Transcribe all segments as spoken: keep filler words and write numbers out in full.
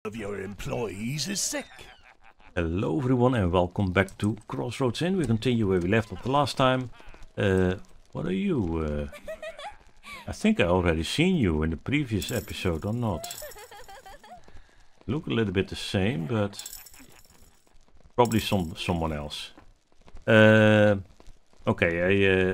of your employees is sick. Hello everyone and welcome back to Crossroads Inn. We continue where we left off the last time. Uh, what are you? Uh, I think I already seen you in the previous episode or not. Look a little bit the same, but probably some someone else. Uh, okay, I, uh,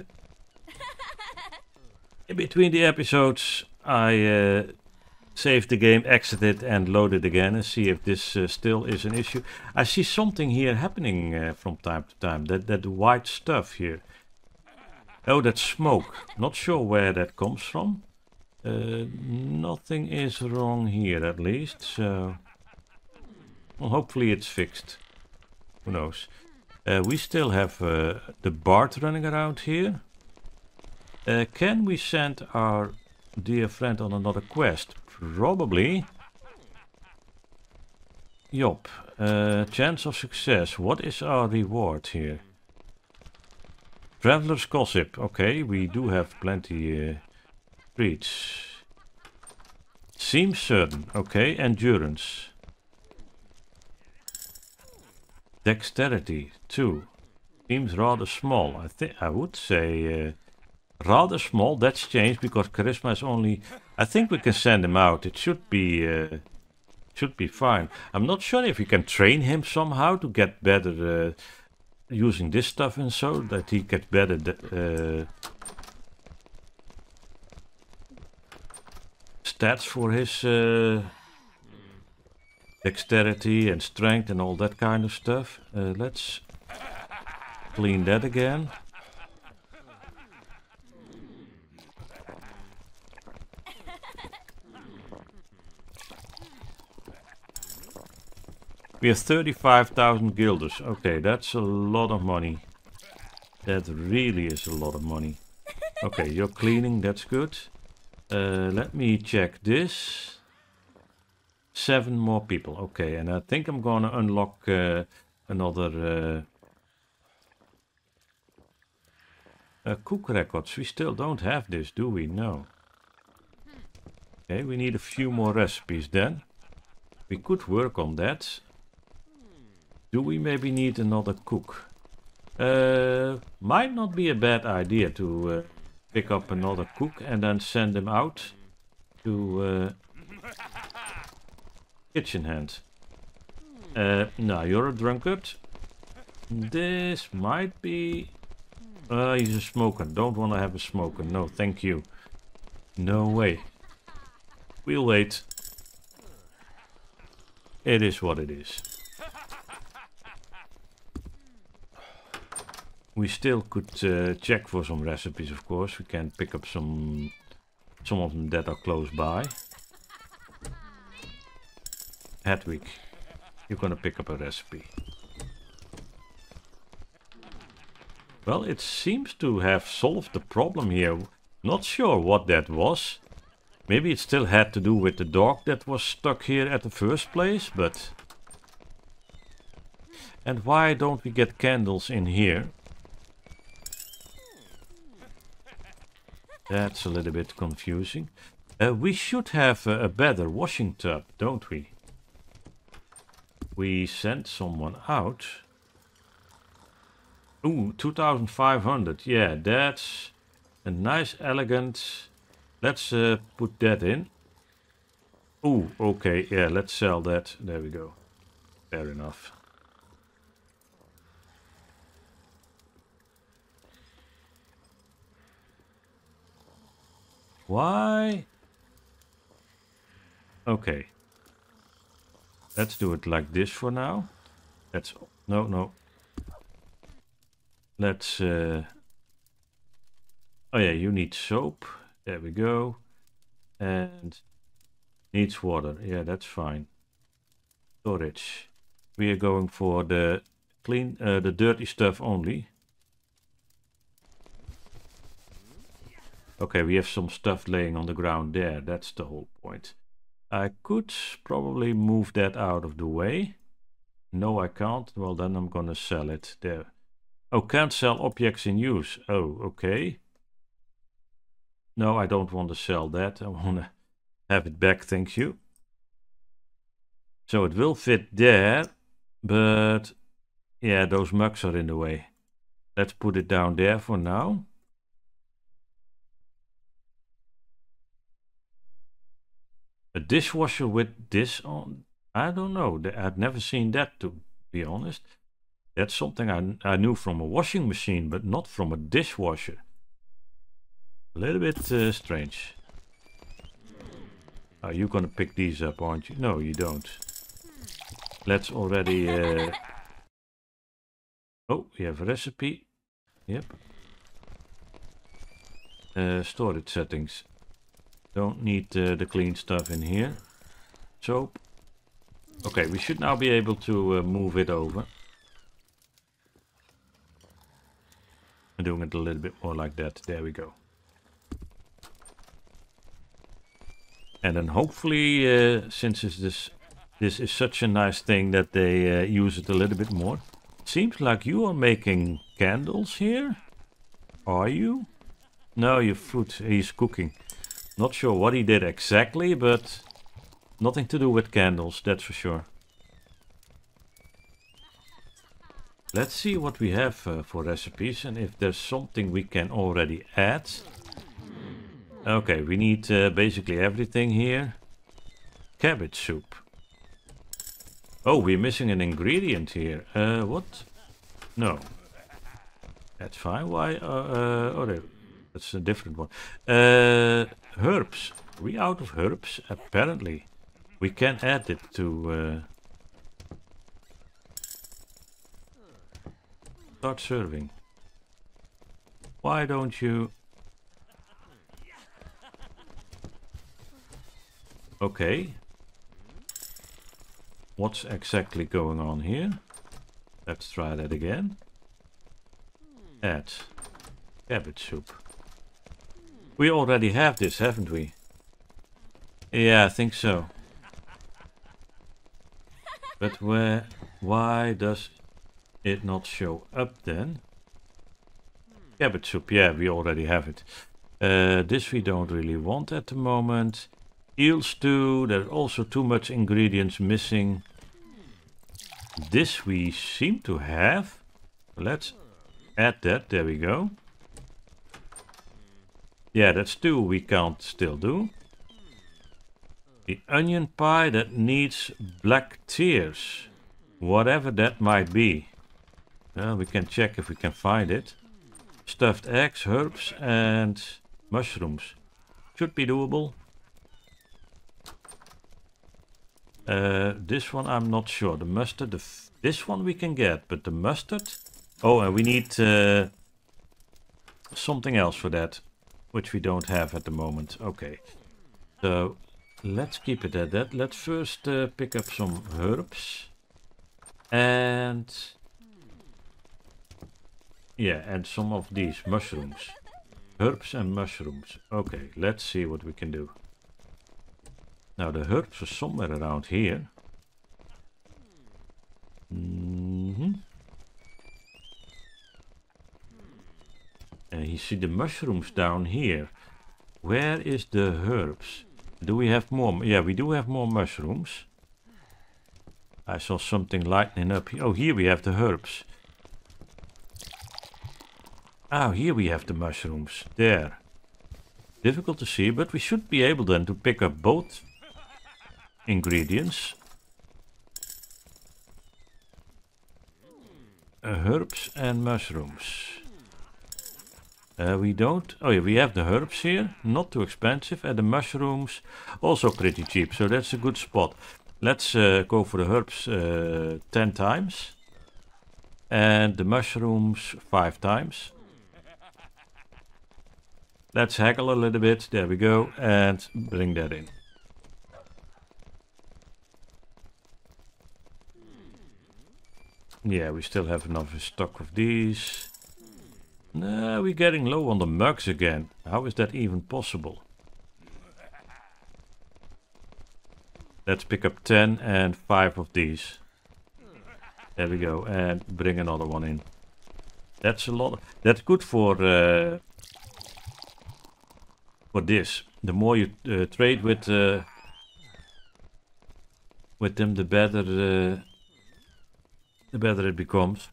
in between the episodes I uh, saved the game, exited and loaded again and see if this uh, still is an issue. I see something here happening uh, from time to time, that, that white stuff here. Oh, that's smoke. Not sure where that comes from. Uh, nothing is wrong here at least, so well, hopefully it's fixed. Who knows? Uh, we still have uh, the Bard running around here. Uh, can we send our dear friend on another quest? Probably. Yup. Uh, chance of success. What is our reward here? Traveler's gossip. Okay, we do have plenty uh, treats. Seems certain. Okay, endurance. Dexterity. Two. Seems rather small. I think I would say uh, rather small. That's changed because charisma is only. I think we can send him out. It should be uh, should be fine. I'm not sure if we can train him somehow to get better uh, using this stuff and so that he gets better uh, stats for his uh, dexterity and strength and all that kind of stuff. Uh, let's clean that again. We have thirty-five thousand guilders. Okay, that's a lot of money. That really is a lot of money. Okay, you're cleaning, that's good. Uh, let me check this. Seven more people. Okay, and I think I'm gonna unlock uh, another uh, uh, cook records. We still don't have this, do we? No. Okay, we need a few more recipes then. We could work on that. Do we maybe need another cook? Uh, might not be a bad idea to uh, pick up another cook and then send him out to uh, kitchen hand. Uh, no, you're a drunkard. This might be... Uh, he's a smoker. Don't want to have a smoker. No, thank you. No way. We'll wait. It is what it is. We still could uh, check for some recipes, of course. We can pick up some some of them that are close by. Hedwig, you're gonna pick up a recipe. Well, it seems to have solved the problem here. Not sure what that was. Maybe it still had to do with the dog that was stuck here at the first place, but... And why don't we get candles in here? That's a little bit confusing. Uh, we should have a, a better washing tub, don't we? We sent someone out. Ooh, two thousand five hundred. Yeah, that's a nice, elegant... Let's uh, put that in. Ooh, okay. Yeah, let's sell that. There we go. Fair enough. Why? Okay. Let's do it like this for now. Let's... No, no. Let's... Uh... Oh yeah, you need soap. There we go. And... Needs water. Yeah, that's fine. Storage. We are going for the clean... Uh, the dirty stuff only. Okay, we have some stuff laying on the ground there. That's the whole point. I could probably move that out of the way. No, I can't. Well, then I'm gonna sell it there. Oh, can't sell objects in use. Oh, okay. No, I don't want to sell that. I want to have it back, thank you. So it will fit there, but yeah, those mugs are in the way. Let's put it down there for now. A dishwasher with this on? I don't know. I've never seen that, to be honest. That's something I, I knew from a washing machine, but not from a dishwasher. A little bit uh, strange. Are you gonna pick these up, aren't you? No, you don't. Let's already... Uh... Oh, we have a recipe. Yep. Uh, storage settings. Don't need uh, the clean stuff in here. Soap. Okay, we should now be able to uh, move it over. I'm doing it a little bit more like that. There we go. And then hopefully, uh, since it's this, this is such a nice thing, that they uh, use it a little bit more. Seems like you are making candles here. Are you? No, your food. He's cooking. Not sure what he did exactly, but nothing to do with candles, that's for sure. Let's see what we have uh, for recipes and if there's something we can already add. Okay, we need uh, basically everything here. Cabbage soup. Oh, we're missing an ingredient here. Uh, what? No. That's fine. Why? Uh, uh, oh, there. That's a different one. Uh, herbs. Are we out of herbs? Apparently. We can add it to... Uh, start serving. Why don't you... Okay. What's exactly going on here? Let's try that again. Add cabbage soup. We already have this, haven't we? Yeah, I think so. But where... Why does it not show up then? Cabbage soup, yeah, we already have it. Uh, this we don't really want at the moment. Eel stew, there's also too much ingredients missing. This we seem to have. Let's add that, there we go. Yeah, that stew we can't still do. The onion pie that needs black tears. Whatever that might be. Well, we can check if we can find it. Stuffed eggs, herbs and mushrooms. Should be doable. Uh, this one I'm not sure. The mustard, the f this one we can get, but the mustard... Oh, and we need uh, something else for that, which we don't have at the moment. Okay, so let's keep it at that. Let's first uh, pick up some herbs. And... yeah, and some of these mushrooms. Herbs and mushrooms. Okay, let's see what we can do. Now the herbs are somewhere around here. Mm-hmm. And you see the mushrooms down here. Where is the herbs? Do we have more? Yeah, we do have more mushrooms. I saw something lightening up here. Oh, here we have the herbs. Oh, here we have the mushrooms. There. Difficult to see, but we should be able then to pick up both ingredients. Uh, herbs and mushrooms. Uh, we don't... Oh yeah, we have the herbs here. Not too expensive. And the mushrooms also pretty cheap. So that's a good spot. Let's uh, go for the herbs uh, ten times. And the mushrooms five times. Let's haggle a little bit. There we go. And bring that in. Yeah, we still have enough stock of these. No, we're getting low on the mugs again. How is that even possible? Let's pick up ten and five of these. There we go. And bring another one in. That's a lot. That's good for uh, for this. The more you uh, trade with uh, with them, the better uh, the better it becomes.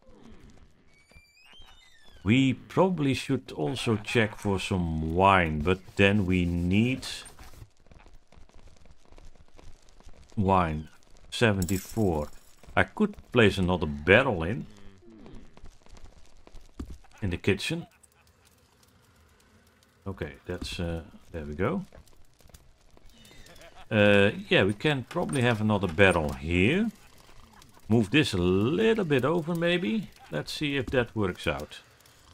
We probably should also check for some wine, but then we need wine. seventy-four. I could place another barrel in in the kitchen. Okay, that's uh, there we go. Uh, yeah, we can probably have another barrel here. Move this a little bit over maybe. Let's see if that works out.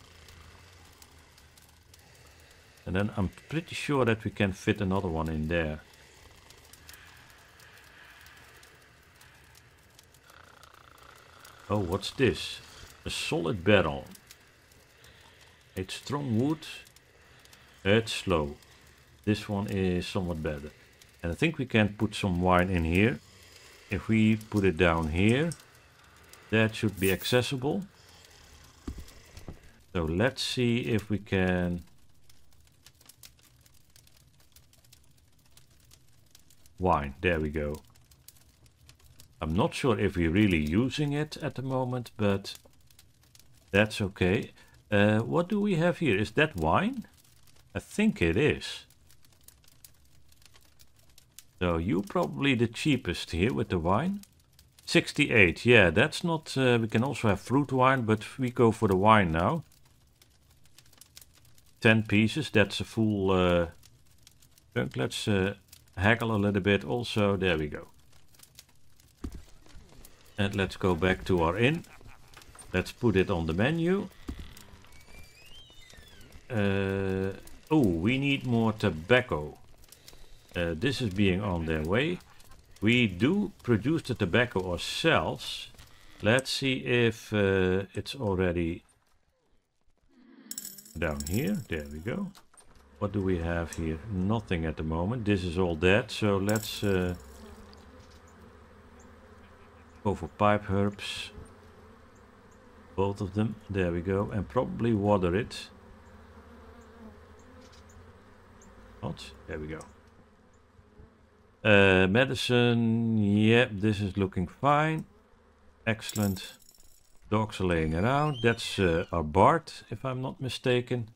And then I'm pretty sure that we can fit another one in there. Oh, what's this? A solid barrel. It's strong wood. It's slow. This one is somewhat better. And I think we can put some wine in here. If we put it down here, that should be accessible. So let's see if we can... Wine, there we go. I'm not sure if we're really using it at the moment, but that's okay. Uh, what do we have here? Is that wine? I think it is. So you're probably the cheapest here with the wine. sixty-eight, yeah, that's not... Uh, we can also have fruit wine, but we go for the wine now. ten pieces, that's a full uh, chunk. Let's uh, haggle a little bit also. There we go. And let's go back to our inn. Let's put it on the menu. Uh, oh, we need more tobacco. Uh, this is being on their way. We do produce the tobacco ourselves. Let's see if uh, it's already down here. There we go. What do we have here? Nothing at the moment. This is all dead. So let's uh, go for pipe herbs. Both of them. There we go. And probably water it. Not. There we go. Uh, medicine, yeah, this is looking fine. Excellent. Dogs are laying around. That's uh, our bard, if I'm not mistaken.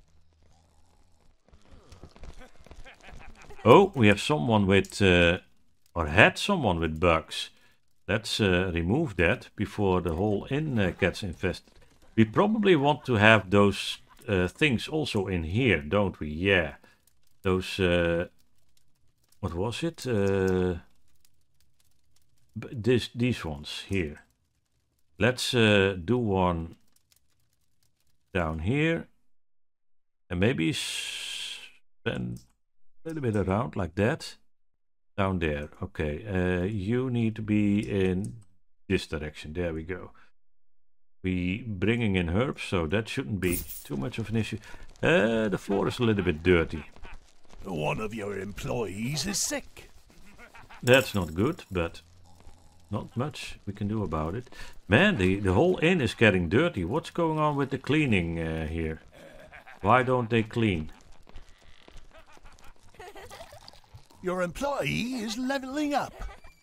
Oh, we have someone with, uh, or had someone with bugs. Let's uh, remove that before the whole inn uh, gets infested. We probably want to have those uh, things also in here, don't we? Yeah. Those... Uh, What was it? Uh, this, these ones here. Let's uh, do one down here. And maybe spend a little bit around like that. Down there. Okay. Uh, you need to be in this direction. There we go. We bringing in herbs, so that shouldn't be too much of an issue. Uh, the floor is a little bit dirty. One of your employees is sick. That's not good, but not much we can do about it. Man, the, the whole inn is getting dirty. What's going on with the cleaning uh, here? Why don't they clean? Your employee is leveling up.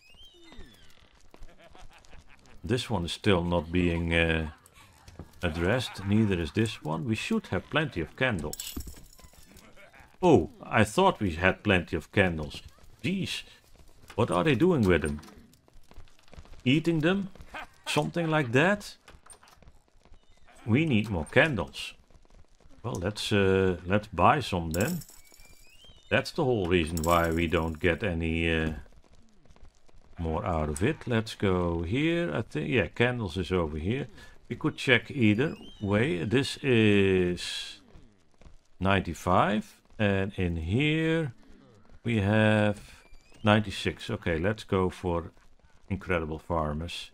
This one is still not being uh, addressed. Neither is this one. We should have plenty of candles. Oh, I thought we had plenty of candles. Jeez, what are they doing with them? Eating them? Something like that? We need more candles. Well, let's uh, let's buy some then. That's the whole reason why we don't get any uh, more out of it. Let's go here. I think, yeah, candles is over here. We could check either way. This is ninety-five. And in here we have ninety-six. Okay, let's go for Incredible Farmers.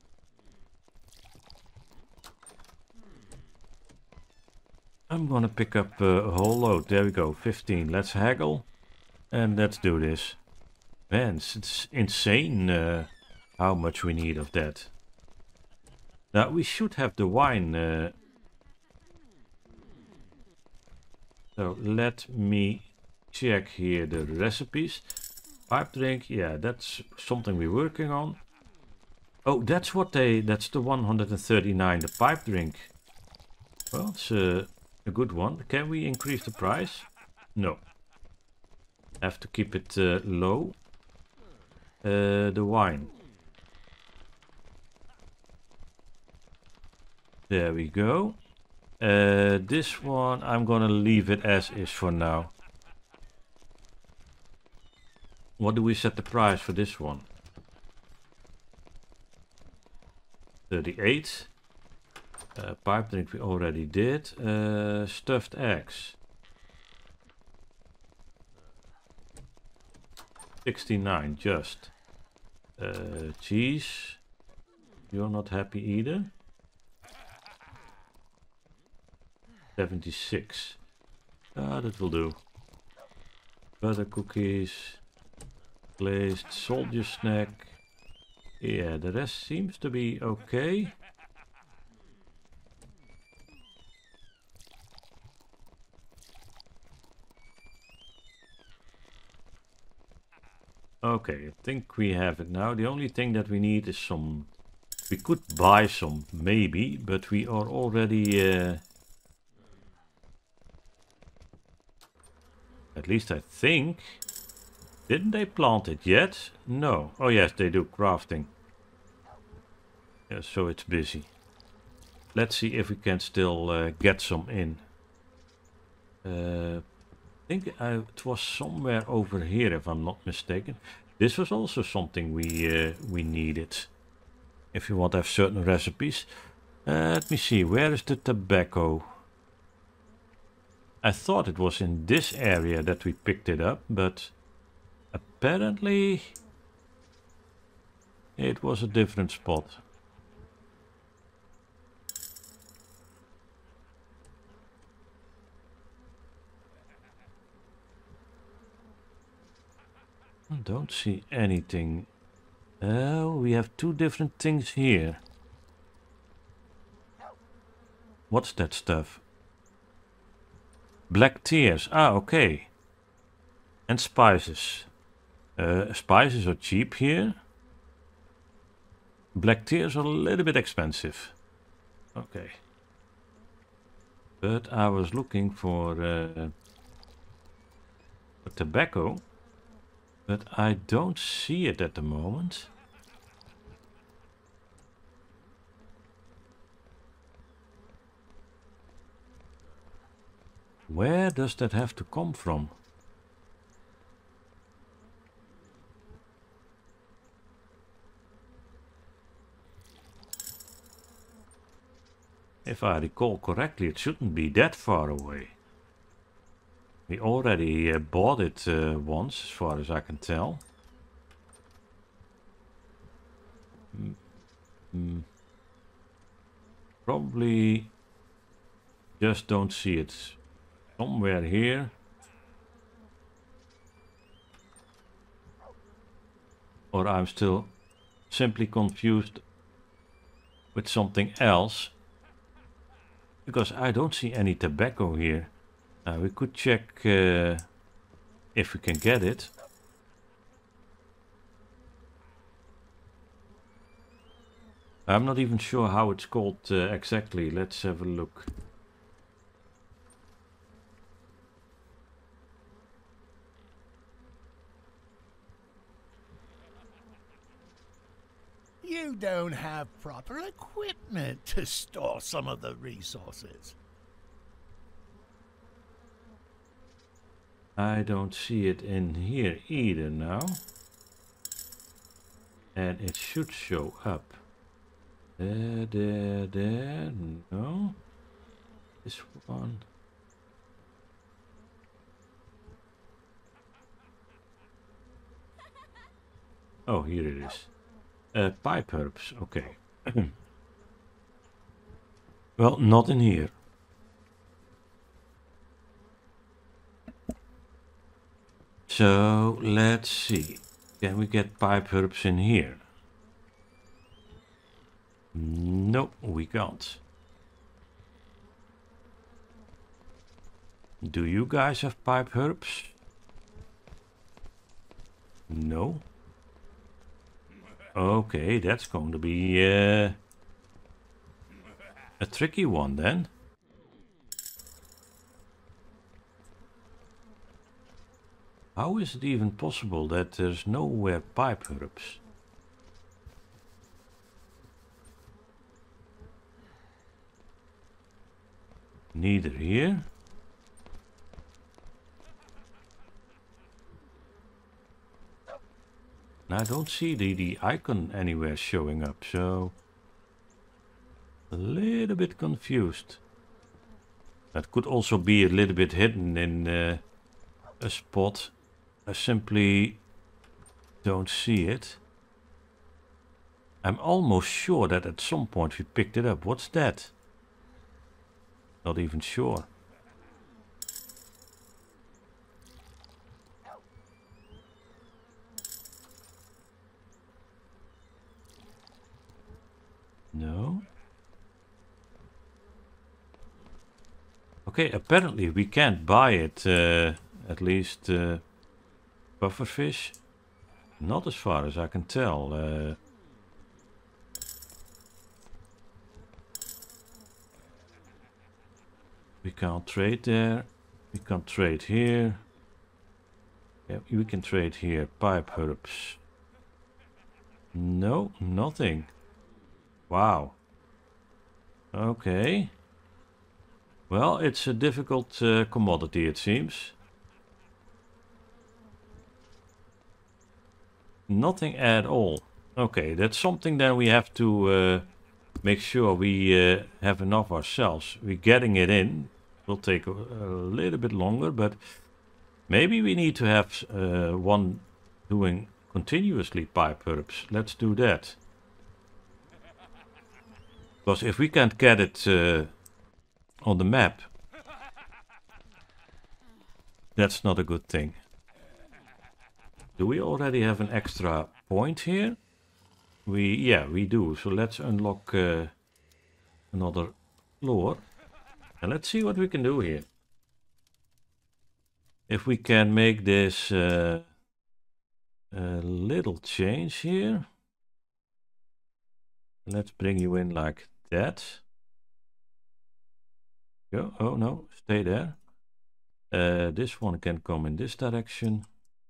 I'm gonna pick up uh, a whole load. There we go, fifteen. Let's haggle and let's do this. Man, it's, it's insane uh, how much we need of that. Now we should have the wine. Uh, so let me check here the recipes. Pipe drink, yeah, that's something we're working on. Oh, that's what they, that's the one hundred thirty-nine, the pipe drink. Well, it's a, a good one. Can we increase the price? No. Have to keep it uh, low. Uh, the wine. There we go. Uh, this one, I'm gonna leave it as is for now. What do we set the price for this one? thirty-eight. Uh, pipe drink we already did. Uh, stuffed eggs. sixty-nine just. Uh, cheese. You're not happy either. seventy-six. Ah, that will do. Butter cookies. Glazed soldier snack. Yeah, the rest seems to be okay. Okay, I think we have it now. The only thing that we need is some... We could buy some, maybe, but we are already... Uh, at least I think... Didn't they plant it yet? No. Oh yes, they do, crafting. Yeah, so it's busy. Let's see if we can still uh, get some in. Uh, I think I, it was somewhere over here, if I'm not mistaken. This was also something we uh, we needed. If you want to have certain recipes. Uh, let me see, where is the tobacco? I thought it was in this area that we picked it up, but apparently it was a different spot. I don't see anything. Oh, we have two different things here. What's that stuff? Black tears. Ah, okay. And spices. Uh, spices are cheap here. Black tears are a little bit expensive. Okay. But I was looking for, uh, for tobacco. But I don't see it at the moment. Where does that have to come from? If I recall correctly, it shouldn't be that far away. We already uh, bought it uh, once, as far as I can tell. Mm. Mm. Probably just don't see it. Somewhere here. Or I'm still simply confused with something else. Because I don't see any tobacco here. Uh, we could check uh, if we can get it. I'm not even sure how it's called uh, exactly. Let's have a look. You don't have proper equipment to store some of the resources. I don't see it in here either now. And it should show up. There, there, there. No. This one. Oh, here it is. Uh, pipe herbs, okay. Well, not in here. So, let's see. Can we get pipe herbs in here? Nope, we can't. Do you guys have pipe herbs? No. Okay, that's going to be uh, a tricky one then. How is it even possible that there's nowhere pipe herbs? Neither here. I don't see the, the icon anywhere showing up, so a little bit confused. That could also be a little bit hidden in uh, a spot. I simply don't see it. I'm almost sure that at some point we picked it up. What's that? Not even sure. No. Okay, apparently we can't buy it, uh, at least uh, pufferfish. Not as far as I can tell. Uh, we can't trade there. We can't trade here. Yeah, we can trade here. Pipe herbs. No, nothing. Wow. Okay. Well, it's a difficult uh, commodity, it seems. Nothing at all. Okay, that's something that we have to uh, make sure we uh, have enough ourselves. We're getting it in. Will take a, a little bit longer, but maybe we need to have uh, one doing continuously pipe herbs. Let's do that. Because if we can't get it uh, on the map, that's not a good thing. Do we already have an extra point here? We, yeah, we do. So let's unlock uh, another floor. And let's see what we can do here. If we can make this uh, a little change here. Let's bring you in like that. Go. Oh no, stay there. Uh, this one can come in this direction.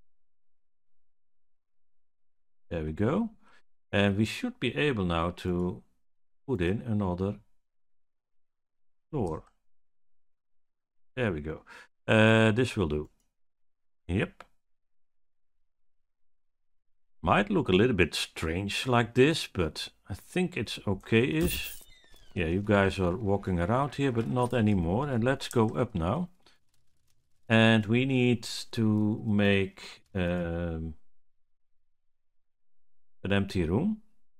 There we go. And we should be able now to put in another floor. There we go. Uh, this will do. Yep. Might look a little bit strange like this, but I think it's okay-ish. Yeah, you guys are walking around here, but not anymore. And let's go up now. And we need to make um, an empty room.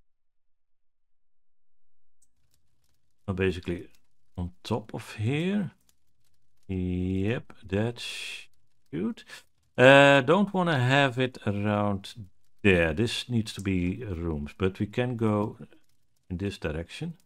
So basically on top of here. Yep, that's good. Uh, don't want to have it around there. This needs to be rooms, but we can go in this direction.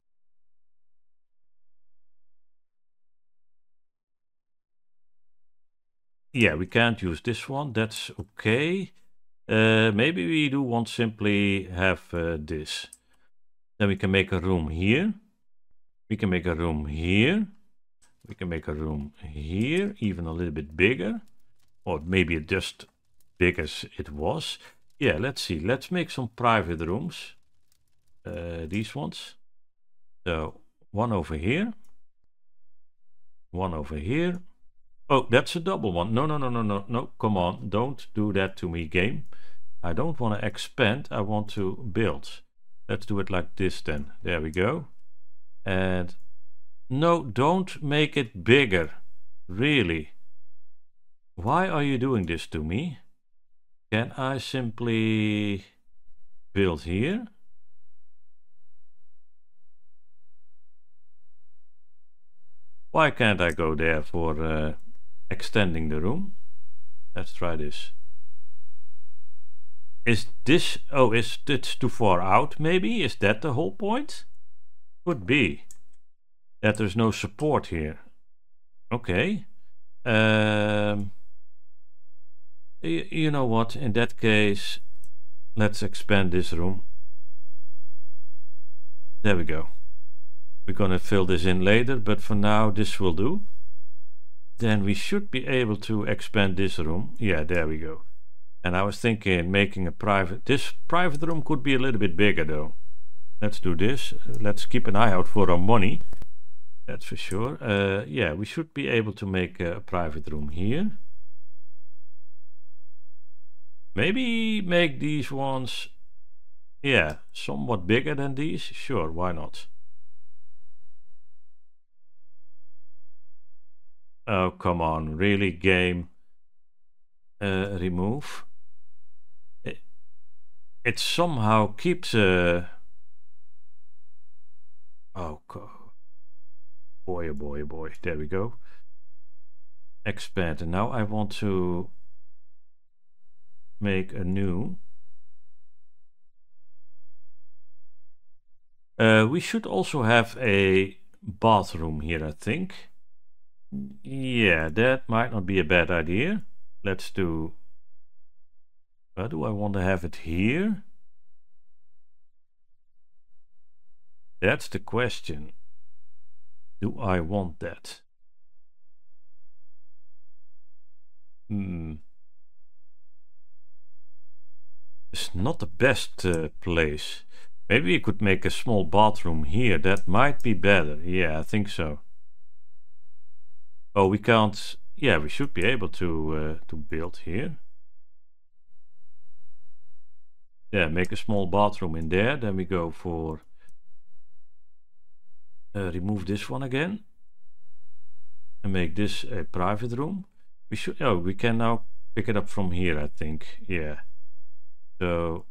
Yeah, we can't use this one. That's okay. Uh, maybe we do want simply have uh, this. Then we can make a room here. We can make a room here. We can make a room here, even a little bit bigger. Or maybe just big as it was. Yeah, let's see. Let's make some private rooms. Uh, these ones. So, one over here. One over here. Oh, that's a double one. No, no, no, no, no, no. Come on. Don't do that to me, game. I don't want to expand. I want to build. Let's do it like this then. There we go. And no, don't make it bigger. Really. Why are you doing this to me? Can I simply build here? Why can't I go there for uh, extending the room? Let's try this. Is this... Oh, is it too far out maybe? Is that the whole point? Could be. That there's no support here. Okay. Um, Y you know what? In that case, let's expand this room. There we go. We're gonna fill this in later, but for now this will do. Then we should be able to expand this room. Yeah, there we go. And I was thinking making a private... This private room could be a little bit bigger though. Let's do this. Let's keep an eye out for our money. That's for sure. Uh, yeah, we should be able to make a private room here. Maybe make these ones, yeah, somewhat bigger than these. Sure, why not? Oh, come on, really, game? Uh, remove. It, it somehow keeps... Uh... Oh, boy, oh boy, oh boy. There we go. Expand. And now I want to make a new. Uh, we should also have a bathroom here, I think. Yeah, that might not be a bad idea. Let's do... Uh, do I want to have it here? That's the question. Do I want that? Hmm. It's not the best uh, place. Maybe we could make a small bathroom here. That might be better. Yeah, I think so. Oh, we can't... Yeah, we should be able to, uh, to build here. Yeah, make a small bathroom in there. Then we go for... Uh, remove this one again. And make this a private room. We should... Oh, we can now pick it up from here, I think. Yeah. So...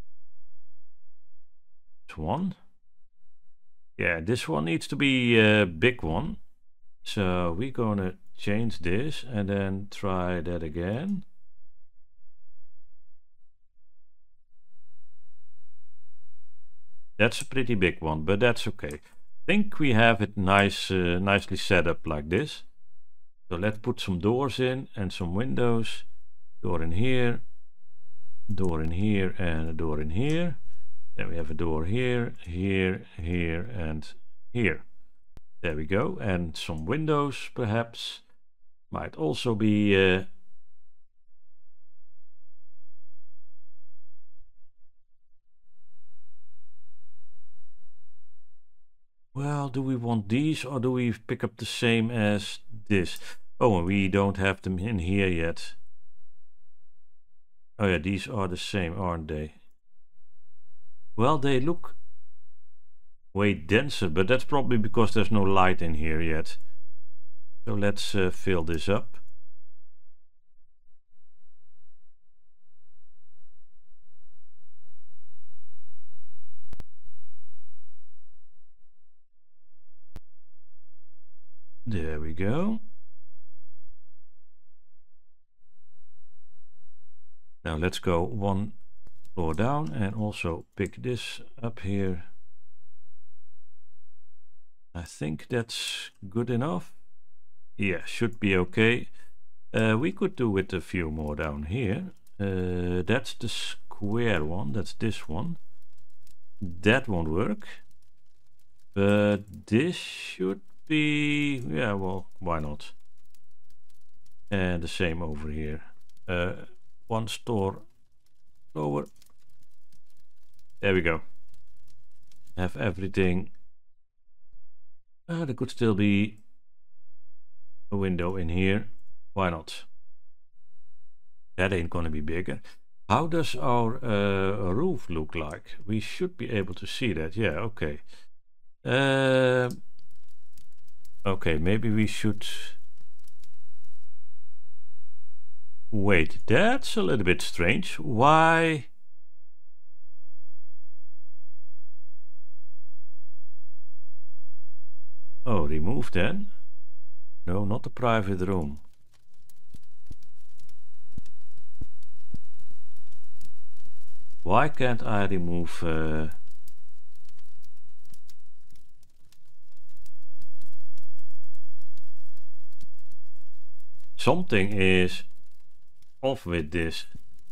This one. Yeah, this one needs to be a big one. So we're gonna change this and then try that again. That's a pretty big one, but that's okay. I think we have it nice, uh, nicely set up like this. So let's put some doors in and some windows. Door in here, door in here, and a door in here. Then we have a door here, here, here, and here. There we go. And some windows, perhaps. Might also be... Uh, well, do we want these or do we pick up the same as this? Oh, and we don't have them in here yet. Oh yeah, these are the same, aren't they? Well, they look way denser, but that's probably because there's no light in here yet. So let's uh, fill this up. There we go. Now let's go one floor down and also pick this up here. I think that's good enough. Yeah, should be okay. Uh, we could do with a few more down here. Uh, that's the square one, that's this one. That won't work. But this should be... yeah, well, why not? And the same over here. Uh, one store lower. There we go. Have everything. Uh, there could still be a window in here. Why not? That ain't gonna be bigger. How does our uh, roof look like? We should be able to see that. Yeah, okay. Uh, okay, maybe we should... Wait, that's a little bit strange. Why... Oh, remove then? No, not the private room. Why can't I remove... Uh... Something is off with this.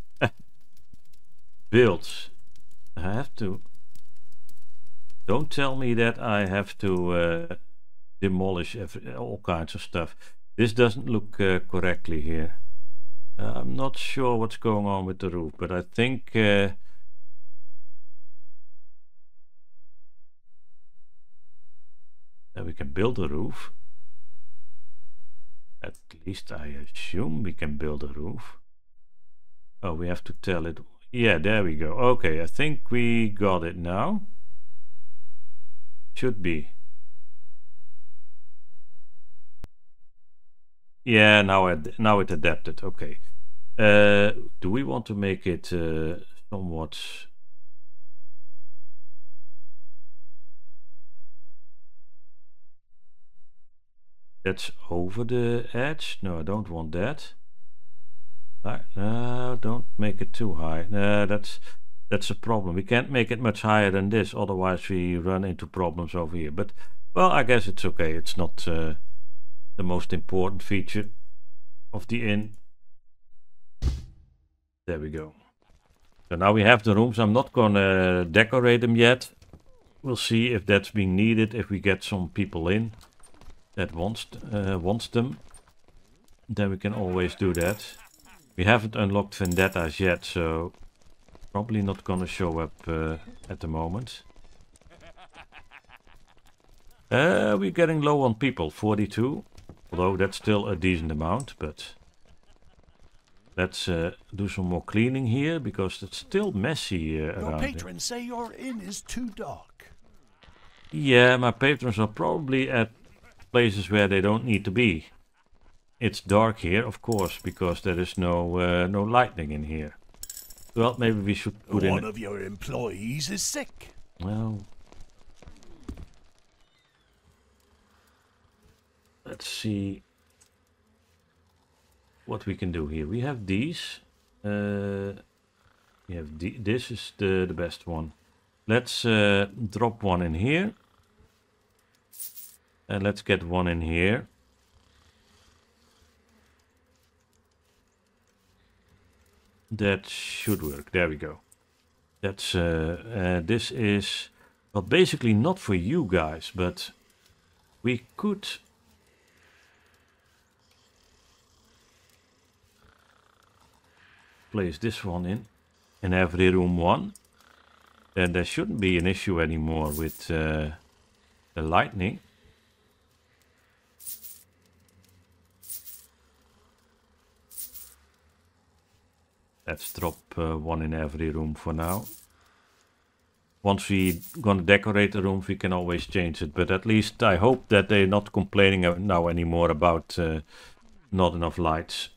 Builds. I have to... Don't tell me that I have to uh, demolish every, all kinds of stuff. This doesn't look uh, correctly here. Uh, I'm not sure what's going on with the roof, but I think... Uh, that we can build a roof. At least I assume we can build a roof. Oh, we have to tell it. Yeah, there we go. Okay, I think we got it now. Should be. Yeah, now it, now it adapted. Okay. Uh, do we want to make it uh, somewhat... That's over the edge? No, I don't want that. No, don't make it too high. No, that's that's a problem. We can't make it much higher than this, otherwise we run into problems over here. But, well, I guess it's okay. It's not uh, the most important feature of the inn. There we go. So now we have the rooms. I'm not gonna decorate them yet. We'll see if that's being needed, if we get some people in that wants uh, wants them. Then we can always do that. We haven't unlocked vendettas yet, so probably not gonna show up uh, at the moment. Uh, we're getting low on people, forty-two. Although that's still a decent amount, but let's uh, do some more cleaning here, because it's still messy uh, around Your here. patrons say your inn is too dark. Yeah, my patrons are probably at places where they don't need to be. It's dark here, of course, because there is no uh, no lightning in here. Well, maybe we should put in... One of your employees is sick. Well... Let's see what we can do here. We have these. Uh, we have the, this is the, the best one. Let's uh, drop one in here. And let's get one in here. That should work. There we go. That's uh, uh, this is well, basically not for you guys, but we could place this one in in every room one. Then there shouldn't be an issue anymore with uh, the lightning. Let's drop uh, one in every room for now. Once we gonna decorate the room, we can always change it. But at least I hope that they're not complaining now anymore about uh, not enough lights.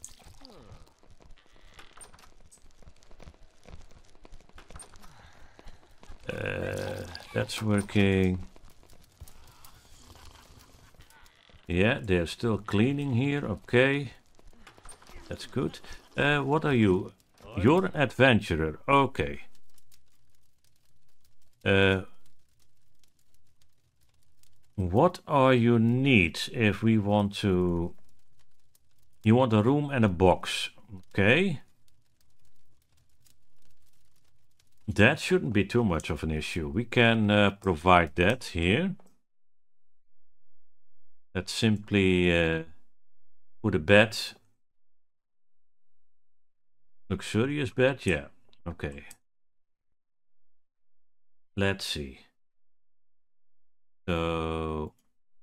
Uh, that's working. Yeah, they're still cleaning here. Okay, that's good. Uh, what are you? You're an adventurer. Okay. Uh, what are your needs if we want to... You want a room and a box. Okay. That shouldn't be too much of an issue. We can uh, provide that here. Let's simply uh, put a bed. Luxurious bed? Yeah. Okay. Let's see. So...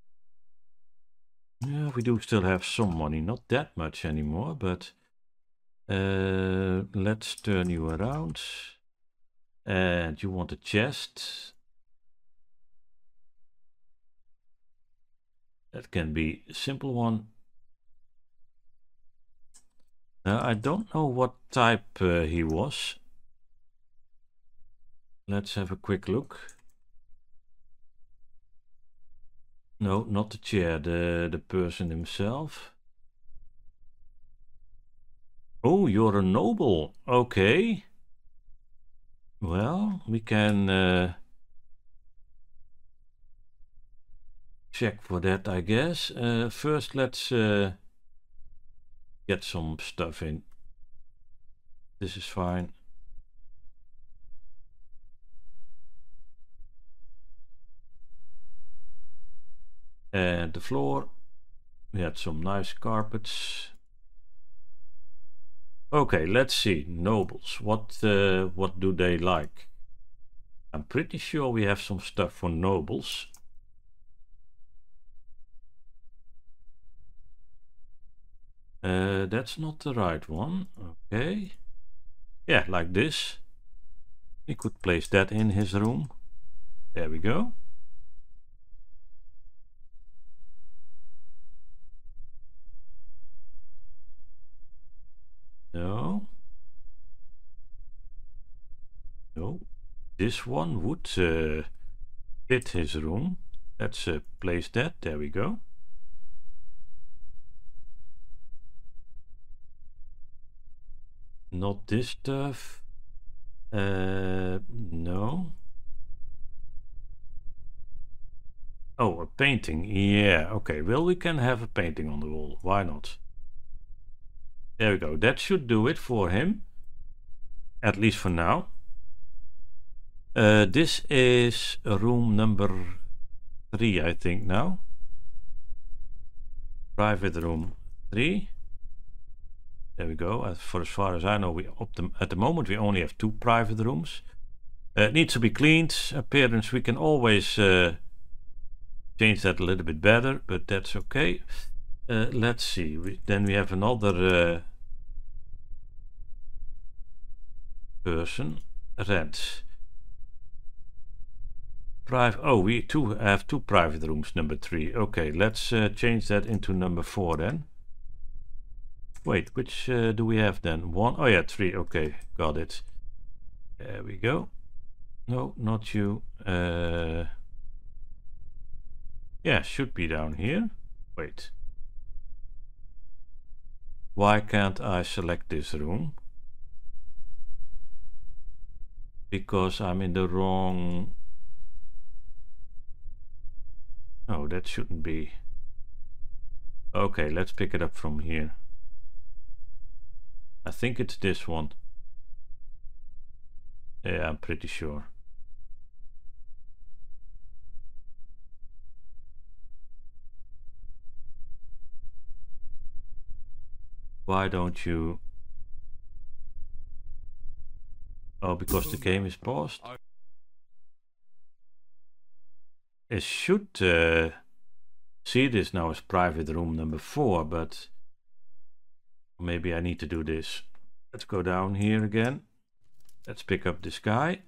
Yeah, we do still have some money. Not that much anymore, but... Uh, let's turn you around. And you want a chest. That can be a simple one. Now, I don't know what type uh, he was. Let's have a quick look. No, not the chair, the, the person himself. Oh, you're a noble. Okay. Well, we can uh, check for that, I guess. Uh, first, let's uh, get some stuff in. This is fine. And the floor, we had some nice carpets. Okay, let's see. Nobles, what uh, what do they like? I'm pretty sure we have some stuff for nobles. Uh, that's not the right one. Okay. Yeah, like this. We could place that in his room. There we go. No. No. This one would uh, fit his room. Let's uh, place that. There we go. Not this stuff. Uh, no. Oh, a painting. Yeah, okay. Well, we can have a painting on the wall. Why not? There we go. That should do it for him. At least for now. Uh, this is room number three, I think, now. Private room three. There we go. As for as far as I know, we up the, at the moment we only have two private rooms. Uh, it needs to be cleaned. Appearance, we can always uh, change that a little bit better, but that's okay. Uh, let's see. We, then we have another uh, person. Rent. Private. Oh, we two have two private rooms. Number three. Okay, let's uh, change that into number four then. Wait, which uh, do we have then? One? Oh yeah, three. Okay, got it. There we go. No, not you. Uh, yeah, should be down here. Wait. Why can't I select this room? Because I'm in the wrong... Oh, that shouldn't be. Okay, let's pick it up from here. I think it's this one. Yeah, I'm pretty sure. Why don't you... Oh, because the game is paused? It should uh, see this now as private room number four, but maybe I need to do this. Let's go down here again. Let's pick up this guy.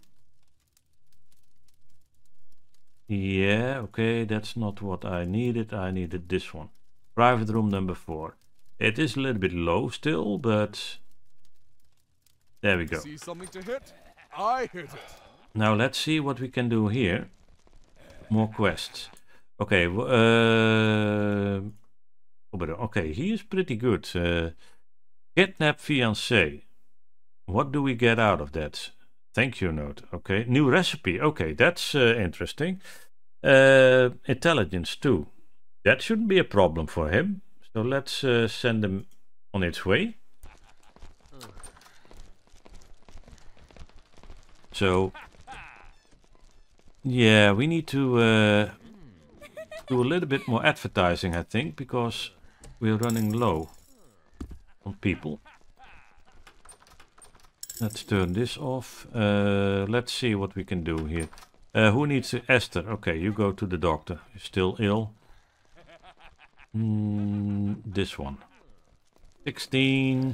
Yeah, okay, that's not what I needed. I needed this one. Private room number four. It is a little bit low still, but there we go. See something to hit? I hit it. Now let's see what we can do here. More quests. Okay, uh, okay, he is pretty good. Uh, kidnap fiancé. What do we get out of that? Thank you note. Okay, new recipe. Okay, that's uh, interesting. Uh, intelligence too. That shouldn't be a problem for him. So let's uh, send him on its way. So, yeah, we need to uh, do a little bit more advertising, I think, because we're running low on people. Let's turn this off. Uh, let's see what we can do here. Uh, who needs to... Esther. Okay, you go to the doctor. You're still ill. Mm, this one. sixteen.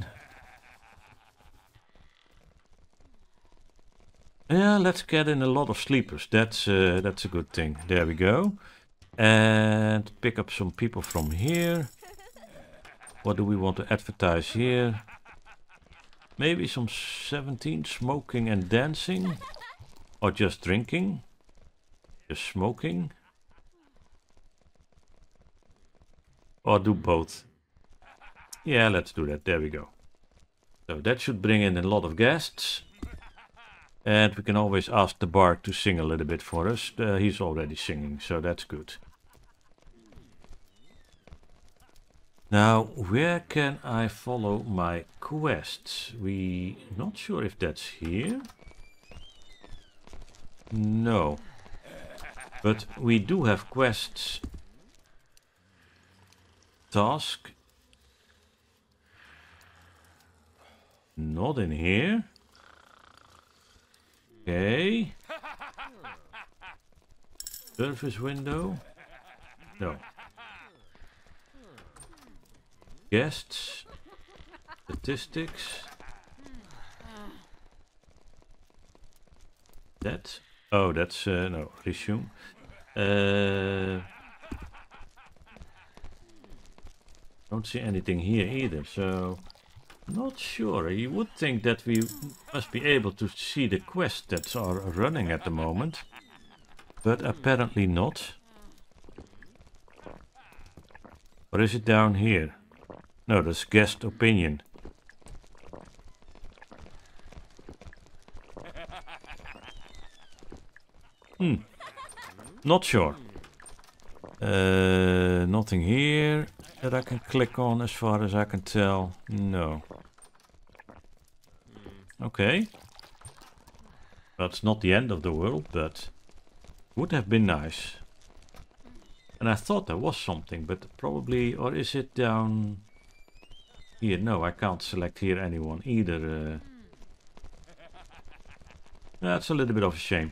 Yeah, let's get in a lot of sleepers. That's uh, that's a good thing. There we go. And pick up some people from here. What do we want to advertise here? Maybe some seventeen, smoking and dancing. Or just drinking. Just smoking. Or do both. Yeah, let's do that. There we go. So that should bring in a lot of guests. And we can always ask the bard to sing a little bit for us. Uh, he's already singing, so that's good. Now, where can I follow my quests? We not sure if that's here. No. But we do have quests. Task. Not in here. Okay. Service window. No. Guests. Statistics. That. Oh, that's uh, no. Resume. Uh, don't see anything here either. So, not sure. You would think that we must be able to see the quests that are running at the moment, but apparently not. Or is it down here? No, that's guest opinion. Hmm. Not sure. Uh, nothing here that I can click on as far as I can tell. No. Okay. That's not the end of the world, but would have been nice. And I thought there was something, but probably, or is it down here? No, I can't select here anyone either. Uh, that's a little bit of a shame.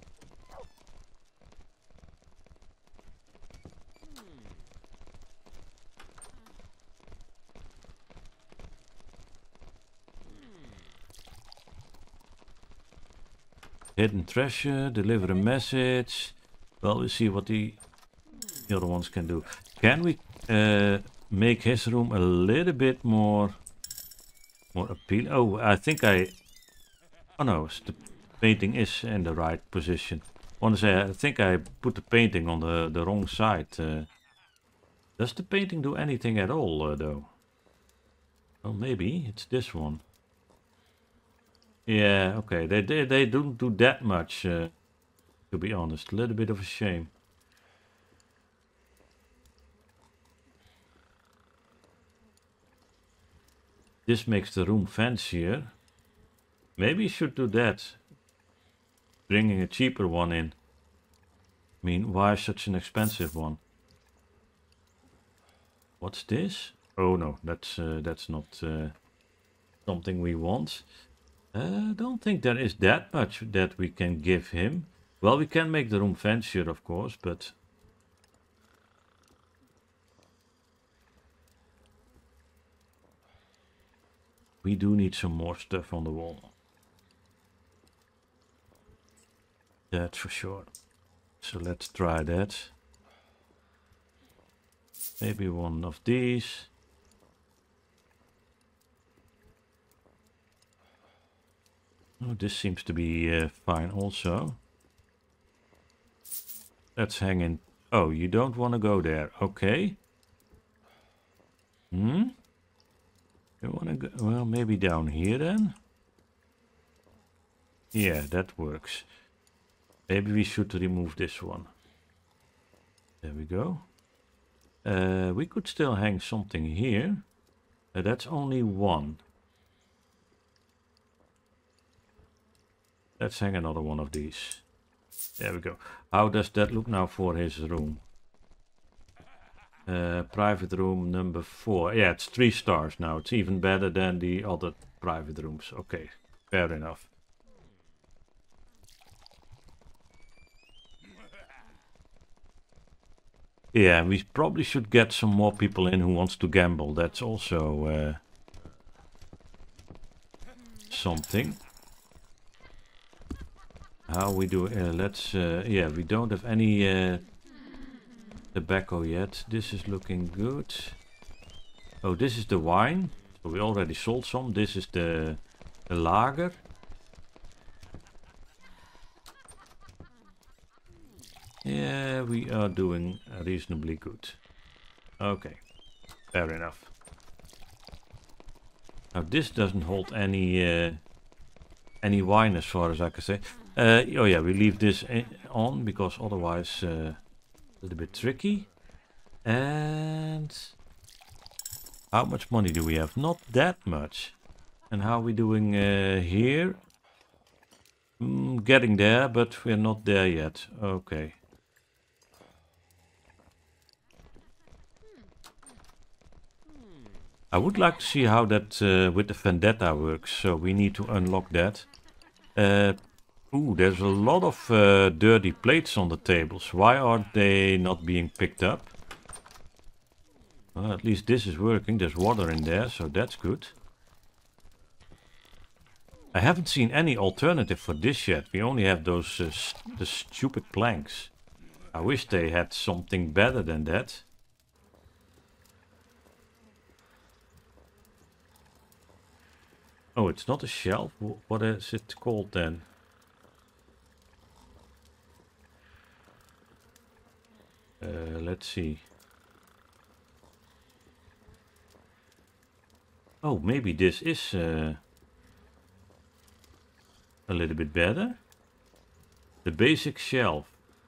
Hidden treasure, deliver a message. Well, we'll see what the, the other ones can do. Can we uh, make his room a little bit more more appealing? Oh, I think I... Oh no, the painting is in the right position. I want to say, I think I put the painting on the, the wrong side. Uh, does the painting do anything at all, uh, though? Well, maybe it's this one. Yeah, okay, they, they, they don't do that much, uh, to be honest. A little bit of a shame. This makes the room fancier. Maybe you should do that. Bringing a cheaper one in. I mean, why such an expensive one? What's this? Oh no, that's, uh, that's not uh, something we want. I uh, don't think there is that much that we can give him. Well, we can make the room fancier, of course, but... we do need some more stuff on the wall. That's for sure. So let's try that. Maybe one of these. Oh, this seems to be uh, fine also. Let's hang in. Oh, you don't want to go there. Okay. Hmm? You want to go? Well, maybe down here then? Yeah, that works. Maybe we should remove this one. There we go. Uh, we could still hang something here. Uh, that's only one. Let's hang another one of these. There we go. How does that look now for his room? Uh, private room number four. Yeah, it's three stars now. It's even better than the other private rooms. Okay, fair enough. Yeah, we probably should get some more people in who wants to gamble. That's also uh, something. How we do? Uh, let's. Uh, yeah, we don't have any uh, tobacco yet. This is looking good. Oh, this is the wine. So we already sold some. This is the, the lager. Yeah, we are doing reasonably good. Okay, fair enough. Now this doesn't hold any uh, any wine as far as I can say. Uh, oh yeah, we leave this in, on because otherwise uh, a little bit tricky. And How much money do we have? Not that much. And how are we doing uh, here? Mm, getting there, but we're not there yet. Okay. I would like to see how that uh, with the vendetta works, so we need to unlock that. Uh, ooh, there's a lot of uh, dirty plates on the tables. Why aren't they not being picked up? Well, at least this is working. There's water in there, so that's good. I haven't seen any alternative for this yet. We only have those uh, st the stupid planks. I wish they had something better than that. Oh, it's not a shelf? What is it called then? Uh, let's see. Oh, maybe this is uh, a little bit better. The basic shelf.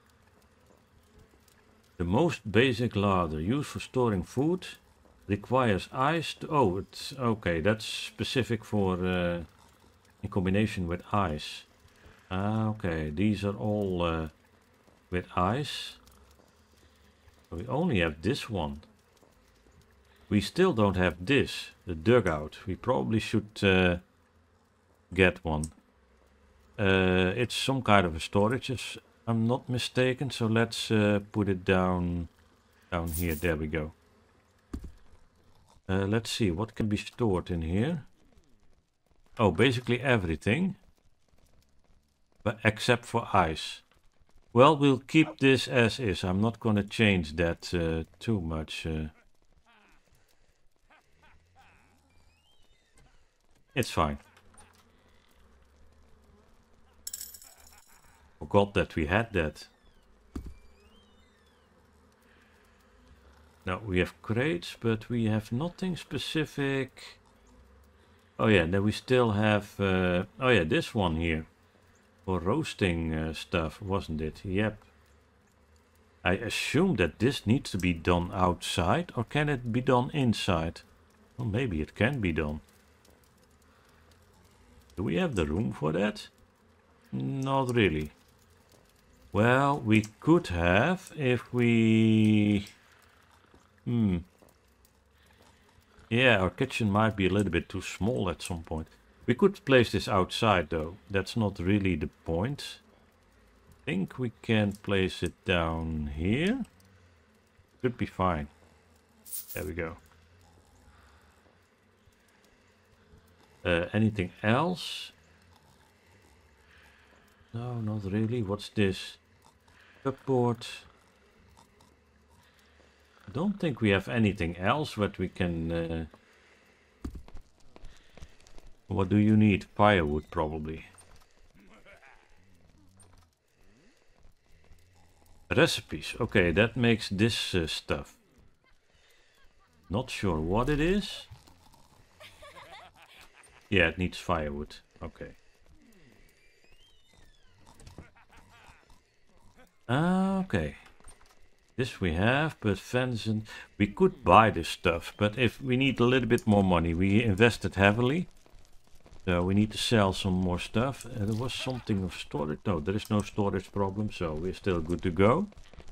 The most basic larder used for storing food. Requires ice to, oh, it's okay, that's specific for uh, in combination with ice. Ah, okay, these are all uh, with ice. We only have this one. We still don't have this, the dugout. We probably should uh, get one. Uh, it's some kind of a storage, if I'm not mistaken, so let's uh, put it down, down here, there we go. Uh, let's see, what can be stored in here? Oh, basically everything. But except for ice. Well, we'll keep this as is. I'm not going to change that uh, too much. Uh, it's fine. Forgot that we had that. Now we have crates, but we have nothing specific. Oh yeah, then we still have, uh, oh yeah, this one here. For roasting uh, stuff, wasn't it? Yep. I assume that this needs to be done outside, or can it be done inside? Well, maybe it can be done. Do we have the room for that? Not really. Well, we could have if we... Hmm. Yeah, our kitchen might be a little bit too small at some point. We could place this outside though. That's not really the point. I think we can place it down here. Could be fine. There we go. Uh, anything else? No, not really. What's this? Cupboard. I don't think we have anything else that we can... Uh... What do you need? Firewood, probably. Recipes. Okay, that makes this uh, stuff. Not sure what it is. Yeah, it needs firewood. Okay. Ah, okay. This we have, but Venison, we could buy this stuff, but if we need a little bit more money, we invested heavily. So we need to sell some more stuff. Uh, there was something of storage. No, there is no storage problem, so we're still good to go.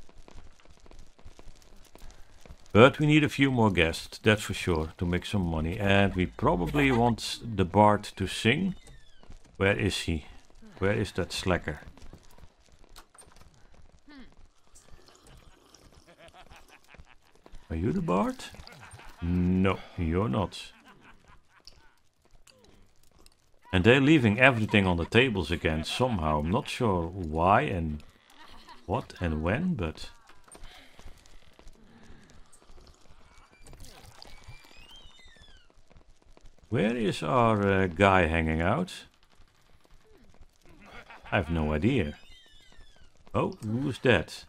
But we need a few more guests, that's for sure, to make some money. And we probably want the bard to sing. Where is he? Where is that slacker? Are you the bard? No, you're not. And they're leaving everything on the tables again somehow. I'm not sure why and what and when, but... Where is our uh, guy hanging out? I have no idea. Oh, who's that?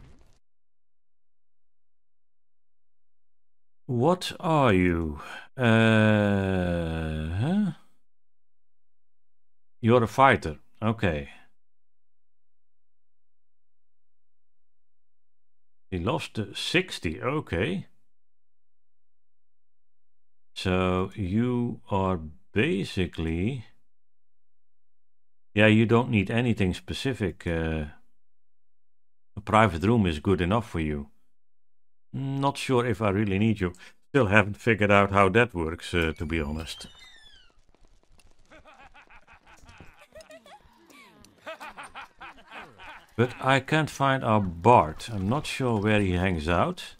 What are you? Uh, huh? You're a fighter. Okay. He lost uh, sixty. Okay. So you are basically... Yeah, you don't need anything specific. Uh, a private room is good enough for you. Not sure if I really need you. Still haven't figured out how that works, uh, to be honest. But I can't find our Bart. I'm not sure where he hangs out.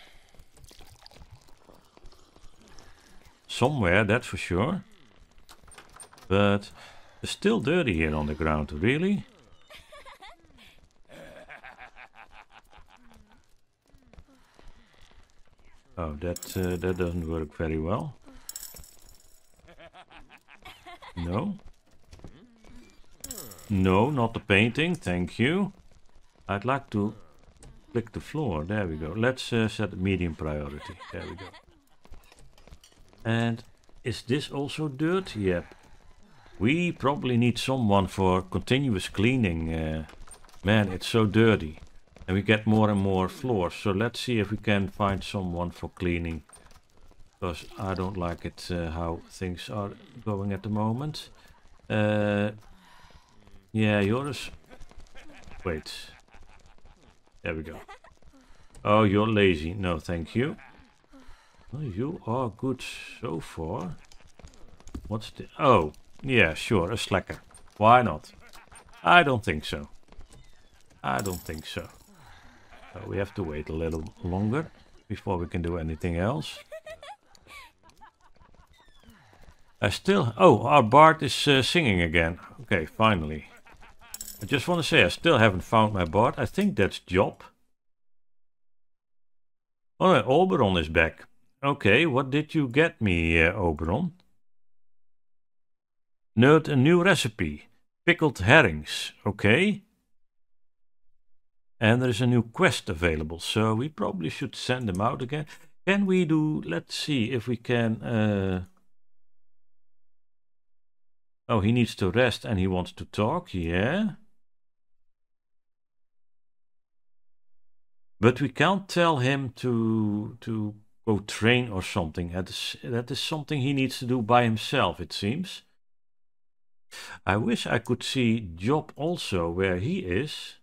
Somewhere, that's for sure. But it's still dirty here on the ground, really? Oh, that, uh, that doesn't work very well. No? No, not the painting, thank you. I'd like to click the floor, there we go. Let's uh, set medium priority, there we go. And is this also dirt? Yep. We probably need someone for continuous cleaning. Uh, man, it's so dirty. And we get more and more floors. So let's see if we can find someone for cleaning. Because I don't like it uh, how things are going at the moment. Uh, yeah, yours. Wait. There we go. Oh, you're lazy. No, thank you. Oh, you are good so far. What's the... Oh, yeah, sure, a slacker. Why not? I don't think so. I don't think so. So we have to wait a little longer before we can do anything else. I still... Oh, our Bart is uh, singing again. Okay, finally. I just want to say I still haven't found my Bart. I think that's Job. Oh, no, Oberon is back. Okay, what did you get me, uh, Oberon? Nerd a new recipe. Pickled herrings. Okay. And there is a new quest available, so we probably should send them out again. Can we do... Let's see if we can... Uh... Oh, he needs to rest and he wants to talk, yeah. But we can't tell him to... to go train or something. That is, that is something he needs to do by himself, it seems. I wish I could see Job also where he is.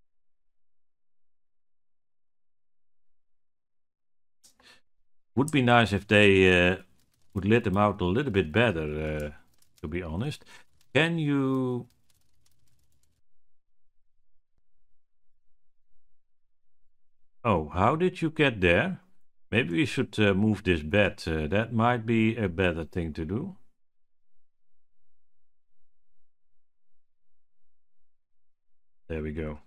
Would be nice if they uh, would let him out a little bit better, uh, to be honest. Can you... Oh, how did you get there? Maybe we should uh, move this bed. Uh, that might be a better thing to do. There we go.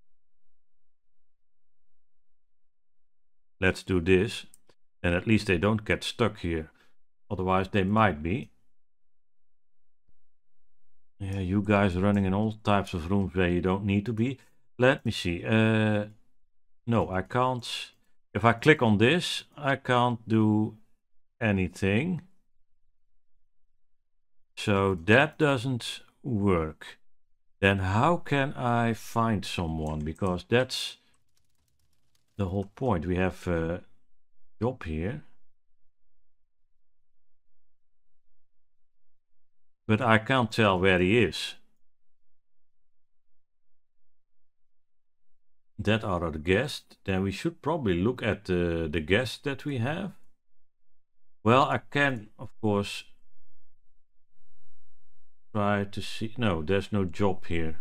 Let's do this. And at least they don't get stuck here. Otherwise they might be. Yeah, you guys running in all types of rooms where you don't need to be. Let me see. Uh, no, I can't... If I click on this, I can't do anything. So that doesn't work. Then how can I find someone? Because that's the whole point. We have a job here. But I can't tell where he is. That are our guests. Then we should probably look at uh, the guests that we have. Well, I can, of course, try to see. No, there's no job here.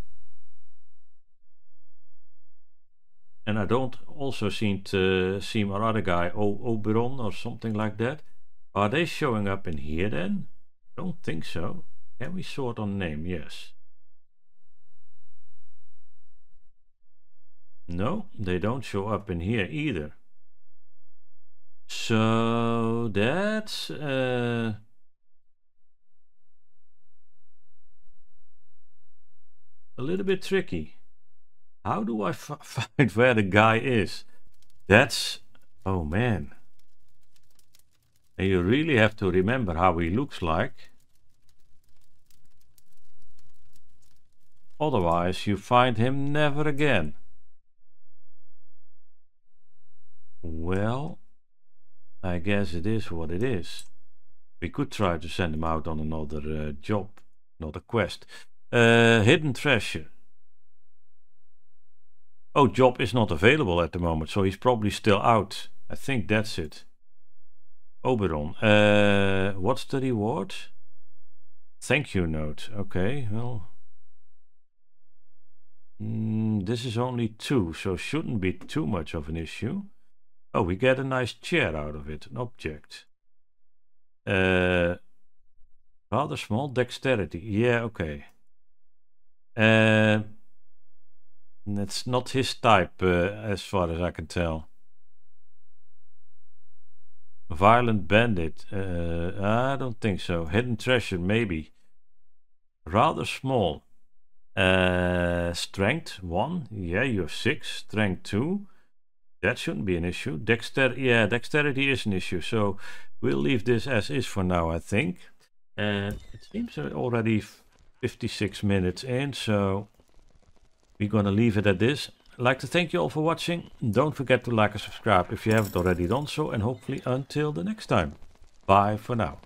And I don't also seem to see our other guy, o Oberon or something like that. Are they showing up in here then? Don't think so. Can we sort on name? Yes. No, they don't show up in here either. So that's uh, a little bit tricky. How do I f find where the guy is? That's... Oh man. And you really have to remember how he looks like. Otherwise you find him never again. Well, I guess it is what it is. We could try to send him out on another uh, job, another quest. Uh, hidden treasure. Oh, job is not available at the moment, so he's probably still out. I think that's it. Oberon. Uh, what's the reward? Thank you note. Okay, well. Mm, this is only two, so shouldn't be too much of an issue. Oh, we get a nice chair out of it, an object. Uh, rather small dexterity. Yeah, okay. Uh, that's not his type, uh, as far as I can tell. Violent bandit. Uh, I don't think so. Hidden treasure, maybe. Rather small. Uh, strength one. Yeah, you have six. Strength two. That shouldn't be an issue. Dexter. Yeah, dexterity is an issue. So we'll leave this as is for now, I think. And uh, it seems already fifty-six minutes in, so we're gonna leave it at this. I'd like to thank you all for watching. Don't forget to like and subscribe if you haven't already done so, and hopefully until the next time. Bye for now.